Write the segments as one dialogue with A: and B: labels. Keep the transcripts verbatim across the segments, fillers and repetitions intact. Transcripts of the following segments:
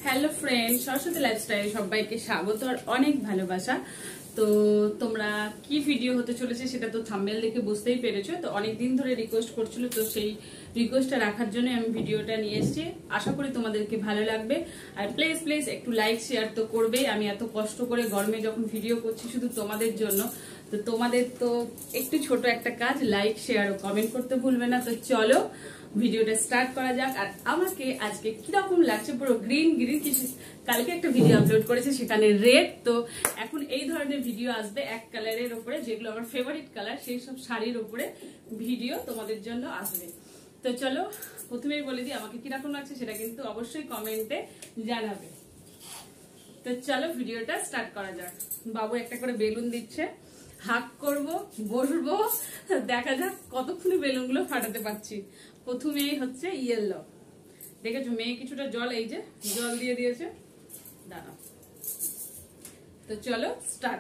A: Hello friend, Saraswati lifestyle সবাইকে স্বাগত আর অনেক ভালোবাসা। তো তোমরা কি ভিডিও হতে চলেছে সেটা তো থাম্বনেল দেখে বুঝতেই পেরেছো। তো অনেক দিন ধরে রিকোয়েস্ট করছিল, তো সেই রিকোয়েস্টটা রাখার জন্য আমি ভিডিওটা নিয়ে এসেছি। আশা করি তোমাদেরকে ভালো লাগবে। আর প্লিজ প্লিজ একটু লাইক শেয়ার তো করবেই। আমি এত কষ্ট করে গরমে যখন ভিডিও করছি শুধু তোমাদের জন্য, তো তোমাদের তো একটু ছোট একটা কাজ, লাইক শেয়ার ও কমেন্ট করতে ভুলবে না। তো চলো ভিডিওটা স্টার্ট করা যাক। আর আমাকে আজকে কিরকম লাগছে, পুরো গ্রিন গ্রিন কিছু, কালকে একটা ভিডিও আপলোড করেছে সেখানে রেড, তো এখন এই ধরনের ভিডিও আসবে এক কালারের উপরে, যেগুলো আমার ফেভারিট কালার, সেই সব শাড়ির উপরে ভিডিও তোমাদের জন্য আসবে। তো চলো প্রথমেই বলে দিই আমাকে কিরকম লাগছে সেটা কিন্তু অবশ্যই কমেন্টে জানাবে। তো চলো ভিডিওটা স্টার্ট করা যাক। বাবু একটা করে বেলুন দিচ্ছে, হাক করব, বসবো, দেখা যাক কতক্ষণে বেলুন গুলো ফাটাতে পারছি। প্রথমেই হচ্ছে ইয়েলো, দেখেছো মেয়ে কিছুটা জল, এই যে জল দিয়ে দিয়েছে, দাঁড়া। তো চলো স্টার্ট।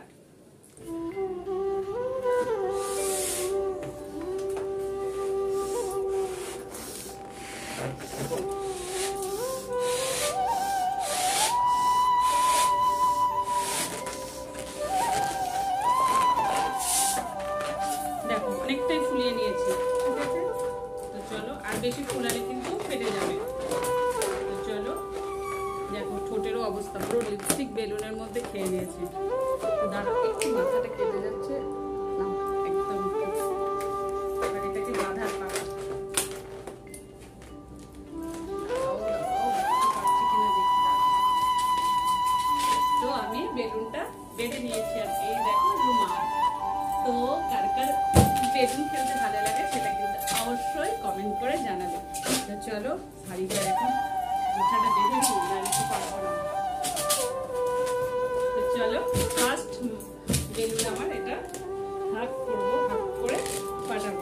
A: দেখো অনেকটাই ফুলিয়ে নিয়েছি, ঠিক আছে। তো চলো, আর বেশি ফুলালে কিন্তু ফেটে যাবে। তো চলো, দেখো ঠোঁটেরও অবস্থা পুরো লিপস্টিক বেলুনের মধ্যে খেয়ে নিয়েছে। তো দাঁড়া, একটু মাথাটা কেটে যাচ্ছে না, একদম এটাকে বাঁধার পাকা। তো আমি বেলুনটা বেঁধে নিয়েছি, আর এই দেখো রুমাল। তো কার কার বেলুন খেলতে ভালো লাগে সেটা কিন্তু অবশ্যই কমেন্ট করে জানাবে। তো চলো শাড়িটা এখন মাথাটা বেঁধে নিই, না একটু পারবো না। তো চলো ফার্স্ট বেলুন আমার এটা ভাগ করবো, ভাগ করে ফাটাবো।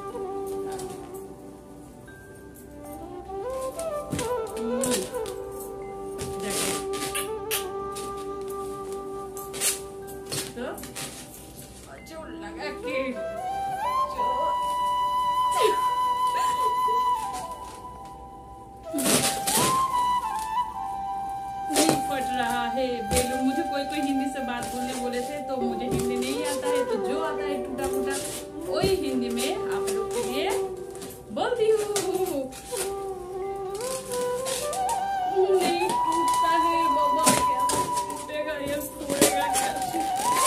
A: তো जोर लगा के नहीं फट रहा है बेलून। मुझे कोई कोई हिंदी से बात बोलने बोले थे, तो मुझे हिंदी नहीं आता है, तो जो आता है टूटा फूटा वही हिंदी में आप लोग के लिए बोलती हूँ। नहीं टूटता है बाबा, कैसे टूटेगा ये, फोड़ेगा कैसे?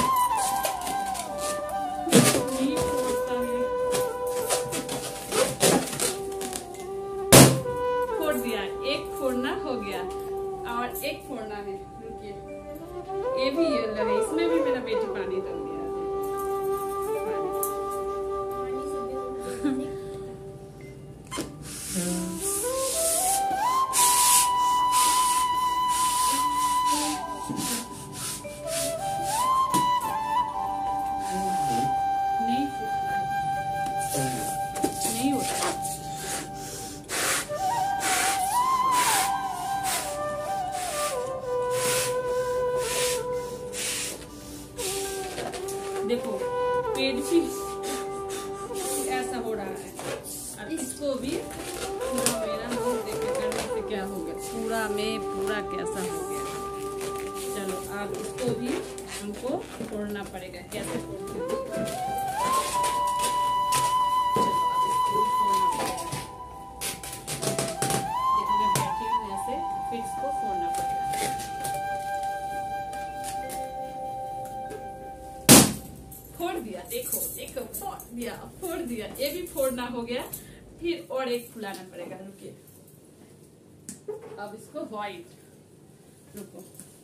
A: एक फोड़ना हो गया और एक फोड़ना है, रुकिए, ये भी येलो है, इसमें भी मेरा बेटी पानी डाल दिया। नहीं नहीं होता। देखो पेट भी ऐसा हो रहा है, और इसको भी पूरा मेरा मुंह देखे करने से क्या हो गया, पूरा में पूरा कैसा हो गया। चलो अब इसको भी हमको फोड़ना पड़ेगा, कैसे फोड़ते हैं? देखो मैं बैठी हूँ ऐसे, फिर इसको फोड़ना पड़ेगा। फोड़ दिया, देखो देखो फोड़ दिया, फोड़ दिया, ये भी फोड़ना हो गया। फिर और एक फुलाना पड़ेगा, रुकिए। अब इसको व्हाइट, रुको,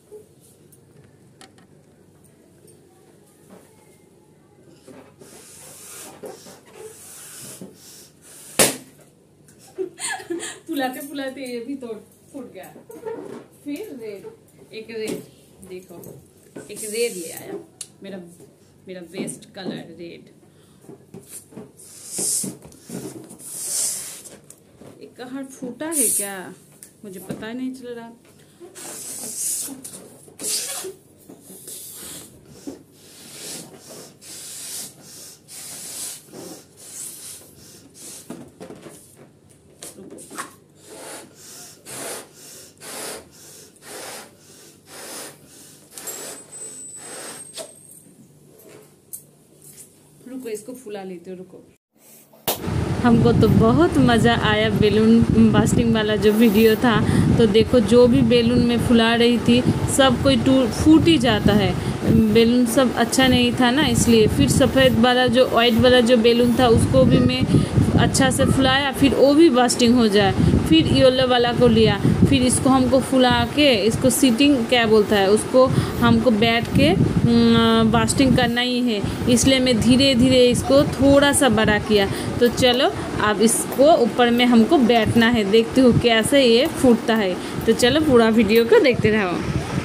A: फुलाते फुलाते ये भी तोड़ फूट गया। फिर रेड, एक रेड, देखो एक रेड ले आया, मेरा मेरा बेस्ट कलर रेड। एक कहाँ फूटा है क्या, मुझे पता ही नहीं चल रहा। हमको इसको फुला लेते हो, रुको। हमको तो बहुत मज़ा आया बेलून बास्टिंग वाला जो वीडियो था। तो देखो जो भी बेलून में फुला रही थी सब कोई टूट फूट ही जाता है, बेलून सब अच्छा नहीं था ना, इसलिए। फिर सफ़ेद वाला जो वाइट वाला जो बेलून था उसको भी मैं अच्छा से फुलाया, फिर वो भी बास्टिंग हो जाए। फिर येलो वाला को लिया, फिर इसको हमको फुला के इसको सीटिंग क्या बोलता है उसको, हमको बैठ के बास्टिंग करना ही है, इसलिए मैं धीरे धीरे इसको थोड़ा सा बड़ा किया। तो चलो अब इसको ऊपर में हमको बैठना है, देखते हो कैसे ये फूटता है। तो चलो पूरा वीडियो को देखते रहो।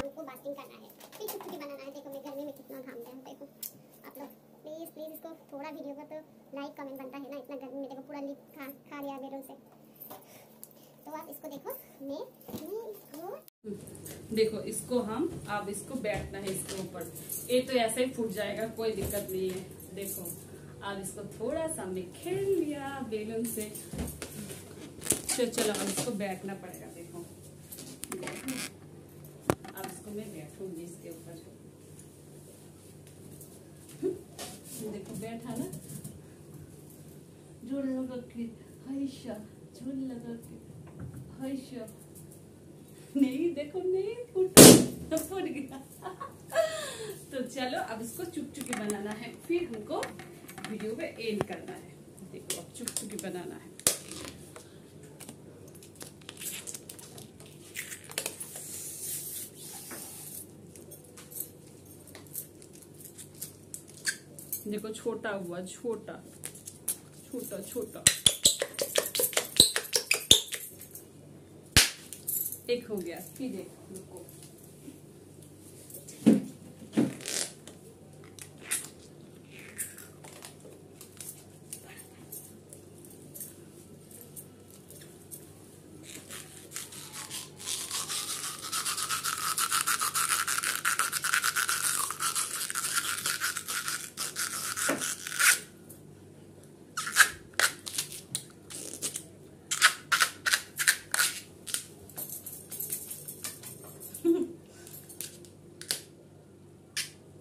B: थोड़ा वीडियो का तो लाइक कमेंट बनता है ना, इतना गर्मी में देखो पूरा लिप खा खा लिया बेलून से। तो आप इसको देखो, मैं मैं इसको
A: देखो इसको हम अब इसको बैठना है इसके ऊपर, ये तो ऐसे ही फूट जाएगा, कोई दिक्कत नहीं है। देखो अब इसको थोड़ा सा मैं खेल लिया बेलून से। तो चलो अब इसको बैठना पड़ेगा। देखो अब इसको मैं बैठूंगी इसके ऊपर। देखो बैठा ना, जोर लगा के हईशा, जोर लगा के हईशा। नहीं देखो नहीं फूटा, तो फूट गया। तो चलो अब इसको चुपचुपी बनाना है, फिर हमको वीडियो पे एंड करना है। देखो अब चुपचुपी बनाना है। देखो छोटा हुआ, छोटा छोटा छोटा एक हो गया। फिर देखो रुको,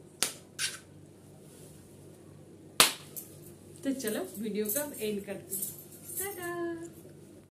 A: तो चलो वीडियो का एंड करते हैं।